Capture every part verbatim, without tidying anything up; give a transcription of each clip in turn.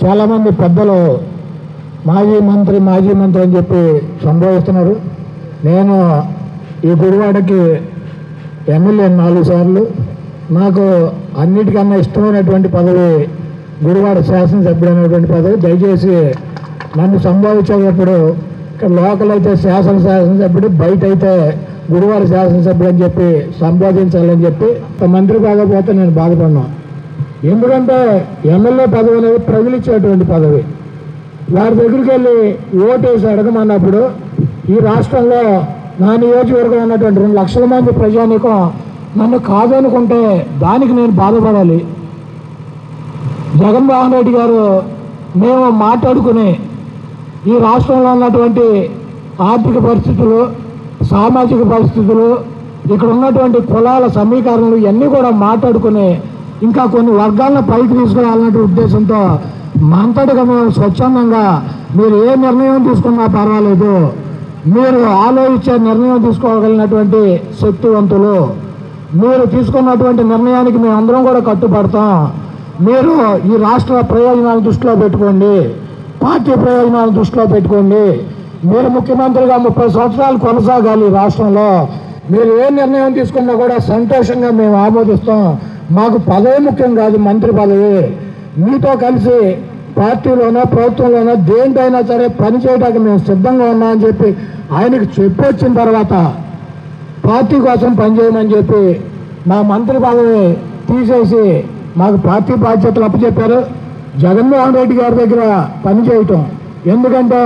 చాలామంది పెద్దలు మాజీ మంత్రి మాజీ మంత్రి అని చెప్పి సంబోధిస్తున్నారు. నేను ఈ గుడివాడకి ఎమ్మెల్యే నాలుగు సార్లు. నాకు అన్నిటికన్నా ఇష్టమైనటువంటి పదవి గుడివాడ శాసనసభ్యుడు అనేటువంటి పదవి. దయచేసి నన్ను సంబోధించేటప్పుడు ఇక్కడ లోకల్ అయితే శాసన శాసనసభ్యుడు, బయట అయితే గుడివాడ శాసనసభ్యుడు అని చెప్పి సంబోధించాలని చెప్పి మంత్రి కాకపోతే నేను బాధపడినా. ఎందుకంటే ఎమ్మెల్యే పదవి అనేది ప్రజలిచ్చేటువంటి పదవి. వారి దగ్గరికి వెళ్ళి ఓటేసి అడగమన్నప్పుడు ఈ రాష్ట్రంలో నా నియోజకవర్గం ఉన్నటువంటి రెండు లక్షల మంది ప్రజానీకం నన్ను కాదనుకుంటే దానికి నేను బాధపడాలి. జగన్మోహన్ రెడ్డి గారు మేము మాట్లాడుకుని ఈ రాష్ట్రంలో ఉన్నటువంటి ఆర్థిక పరిస్థితులు, సామాజిక పరిస్థితులు, ఇక్కడ ఉన్నటువంటి కులాల సమీకరణలు ఇవన్నీ కూడా మాట్లాడుకుని ఇంకా కొన్ని వర్గాలను పైకి తీసుకురావాలనే ఉద్దేశంతో మంతటిగా మేము స్వచ్ఛందంగా మీరు ఏ నిర్ణయం తీసుకున్నా పర్వాలేదు, మీరు ఆలోచించే నిర్ణయం తీసుకోగలిగినటువంటి శక్తివంతులు, మీరు తీసుకున్నటువంటి నిర్ణయానికి మేము అందరం కూడా కట్టుబడతాం. మీరు ఈ రాష్ట్ర ప్రయోజనాలను దృష్టిలో పెట్టుకోండి, పార్టీ ప్రయోజనాలను దృష్టిలో పెట్టుకోండి. మీరు ముఖ్యమంత్రిగా ముప్పై సంవత్సరాలు కొనసాగాలి రాష్ట్రంలో. మీరు ఏ నిర్ణయం తీసుకున్నా కూడా సంతోషంగా మేము ఆమోదిస్తాం. మాకు పదవి ముఖ్యం కాదు, మంత్రి పదవి. మీతో కలిసి పార్టీలోనో ప్రభుత్వంలోనో దేంటైనా సరే పని చేయడానికి మేము సిద్ధంగా ఉన్నామని చెప్పి ఆయనకు చెప్పొచ్చిన తర్వాత పార్టీ కోసం పనిచేయమని చెప్పి మా మంత్రి పదవి తీసేసి మాకు పార్టీ బాధ్యతలు అప్పచెప్పారు. జగన్మోహన్ రెడ్డి గారి దగ్గర పనిచేయటం ఎందుకంటే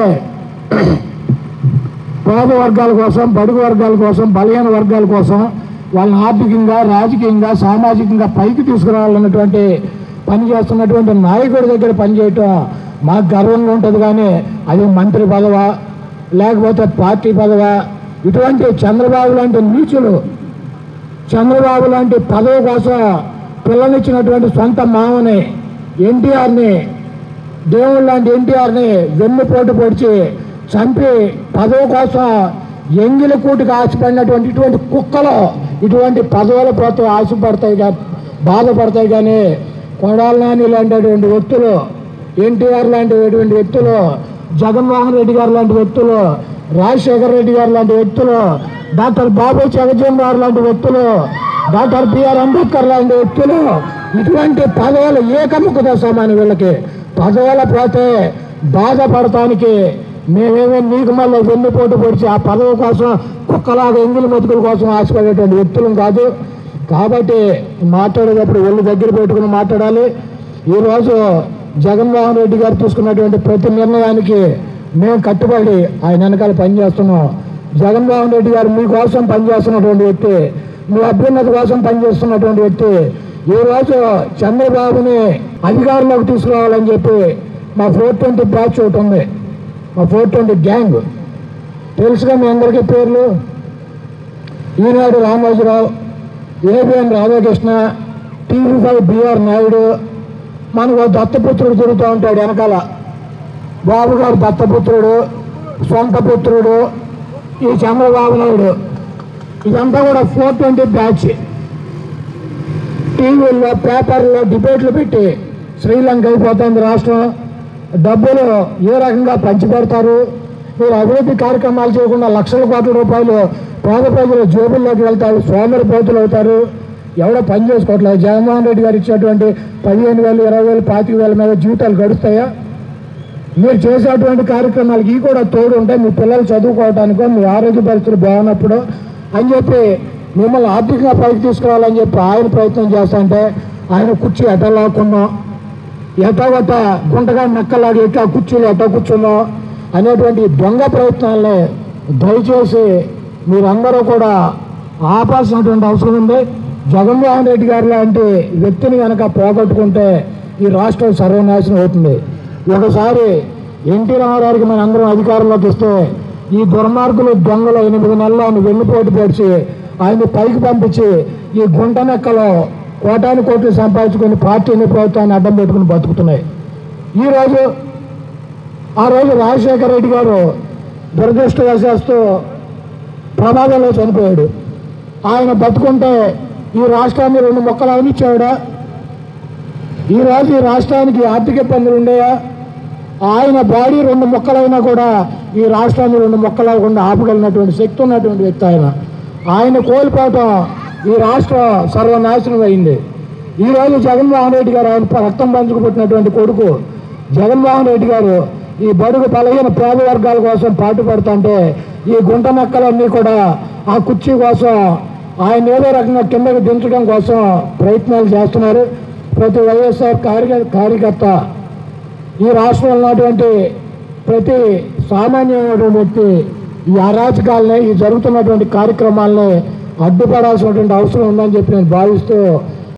పేద వర్గాల కోసం, బడుగు వర్గాల కోసం, బలహీన వర్గాల కోసం వాళ్ళని ఆర్థికంగా, రాజకీయంగా, సామాజికంగా పైకి తీసుకురావాలన్నటువంటి పని చేస్తున్నటువంటి నాయకుడి దగ్గర పనిచేయటం మాకు గర్వంగా ఉంటుంది. కానీ అది మంత్రి పదవ లేకపోతే పార్టీ పదవ, ఇటువంటి చంద్రబాబు లాంటి నీచులు, చంద్రబాబు లాంటి పదవి కోసం పిల్లనిచ్చినటువంటి సొంత మామని ఎన్టీఆర్ని, దేవుడు లాంటి ఎన్టీఆర్ని వెన్నుపోటు పొడిచి చంపి పదవి కోసం ఎంగిలి కూటికి ఆశపడినటువంటి ఇటువంటి కుక్కలు ఇటువంటి పదవుల పోతే ఆశపడతాయి, బాధపడతాయి. కానీ కొడాలి నాని లాంటిటువంటి వ్యక్తులు, ఎన్టీఆర్ లాంటిటువంటి వ్యక్తులు, జగన్మోహన్ రెడ్డి గారు లాంటి వ్యక్తులు, రాజశేఖర రెడ్డి గారు లాంటి వ్యక్తులు, డాక్టర్ బాబు జగజ్జన్ గారు లాంటి వ్యక్తులు, డాక్టర్ బిఆర్ అంబేద్కర్ లాంటి వ్యక్తులు, ఇటువంటి పదవులు ఏకముఖత సమానం. వీళ్ళకి పదవుల పోతే బాధపడటానికి మేమేమో నీకు మళ్ళీ వెన్నుపోటు పొడిచి ఆ పదవి కోసం కుక్కలాగా ఎంగిలి మెతుకుల కోసం ఆశపడేటువంటి వ్యక్తులం కాదు. కాబట్టి మాట్లాడేటప్పుడు ఒళ్ళు దగ్గర పెట్టుకుని మాట్లాడాలి. ఈరోజు జగన్మోహన్ రెడ్డి గారు తీసుకున్నటువంటి ప్రతి నిర్ణయానికి మేము కట్టుబడి ఆయన వెనకాల పనిచేస్తున్నాం. జగన్మోహన్ రెడ్డి గారు మీకోసం పనిచేస్తున్నటువంటి వ్యక్తి, మీ అభ్యున్నతి కోసం పనిచేస్తున్నటువంటి వ్యక్తి. ఈరోజు చంద్రబాబుని అధికారంలోకి తీసుకురావాలని చెప్పి మా ఫోర్ ట్వంటీ బ్యాచ్ ఒకటి ఉంది, మా ఫోర్ ట్వంటీ గ్యాంగ్ తెలుసుగా మీ అందరికీ పేర్లు. Eenadu Ramoji Rao, ABN Radhakrishna, TV five B నాయుడు, మనకు దత్తపుత్రుడు తిరుగుతూ ఉంటాడు వెనకాల. బాబు గారు దత్తపుత్రుడు, సొంత పుత్రుడు ఈ చంద్రబాబు నాయుడు. ఇదంతా కూడా ఫోర్ ట్వంటీ బ్యాచ్. టీవీల్లో, పేపర్లో డిబేట్లు పెట్టి శ్రీలంక అయిపోతుంది రాష్ట్రం, డబ్బులు ఏ రకంగా పంచిపెడతారు, మీరు అభివృద్ధి కార్యక్రమాలు చేయకుండా లక్షల కోట్ల రూపాయలు పేద ప్రజల జేబుల్లోకి వెళ్తారు, సోమరిపోతులు అవుతారు, ఎవడో పని చేసుకోవట్లేదు. జగన్మోహన్ రెడ్డి గారు ఇచ్చేటువంటి పదిహేను వేలు ఇరవై వేలు పాతిక వేల మీద జీవితాలు గడుస్తాయా? మీరు చేసేటువంటి కార్యక్రమాలకి ఈ కూడా తోడు ఉంటాయి, మీ పిల్లలు చదువుకోవడానికో, మీ ఆరోగ్య పరిస్థితులు బాగున్నప్పుడు అని చెప్పి మిమ్మల్ని ఆర్థికంగా పైకి తీసుకురావాలని చెప్పి ఆయన ప్రయత్నం చేస్తుంటే ఆయన కుర్చీ ఎట లాక్కున్నాం, ఎటగొట్ట గుంటగా నక్కలాగి ఎట్లా కుర్చీలు ఎట్ట కూర్చున్నాం అనేటువంటి దొంగ ప్రయత్నాలని దయచేసి మీరందరూ కూడా ఆపాల్సినటువంటి అవసరం ఉంది. జగన్మోహన్ రెడ్డి గారు లాంటి వ్యక్తిని కనుక పోగొట్టుకుంటే ఈ రాష్ట్రం సర్వనాశనం అవుతుంది. ఒకసారి ఎన్టీ రామారావుకి మన అందరం అధికారంలోకి ఇస్తే ఈ దుర్మార్గులు దొంగలు ఎనిమిది నెలలు ఆయన వెన్నుపోటు పొడిచి ఆయన్ని పైకి పంపించి ఈ గుంట నెక్కలో కోటాను కోట్లు సంపాదించుకుని పార్టీని, ప్రభుత్వాన్ని అడ్డం పెట్టుకుని బతుకుతున్నాయి. ఈరోజు ఆ రోజు రాజశేఖర రెడ్డి గారు దురదృష్టవశాస్తూ ప్రమాదంలో చనిపోయాడు. ఆయన బతుకుంటే ఈ రాష్ట్రాన్ని రెండు మొక్కలు అవనిచ్చాడా? ఈరోజు ఈ రాష్ట్రానికి ఆర్థిక ఇబ్బందులు ఉండేయా? ఆయన బాడీ రెండు మొక్కలైనా కూడా ఈ రాష్ట్రాన్ని రెండు మొక్కలు అవ్వకుండా ఆపగలిగినటువంటి శక్తి ఉన్నటువంటి వ్యక్తి ఆయన. ఆయన కోల్పోవటం ఈ రాష్ట్రం సర్వనాశనం అయింది. ఈరోజు జగన్మోహన్ రెడ్డి గారు, ఆయన రక్తం పంచుకు పుట్టినటువంటి కొడుకు జగన్మోహన్ రెడ్డి గారు ఈ బడుగు బలహీన పేద వర్గాల కోసం పాటుపడుతుంటే ఈ గుంట నక్కలన్నీ కూడా ఆ కుర్చీ కోసం ఆయన ఏదో రకంగా కిందకి దించడం కోసం ప్రయత్నాలు చేస్తున్నారు. ప్రతి వైఎస్ఆర్ కార్య కార్యకర్త ఈ రాష్ట్రంలో ఉన్నటువంటి ప్రతి సామాన్యమైనటువంటి వ్యక్తి ఈ అరాచకాలని, ఈ జరుగుతున్నటువంటి కార్యక్రమాలని అడ్డుపడాల్సినటువంటి అవసరం ఉందని చెప్పి నేను భావిస్తూ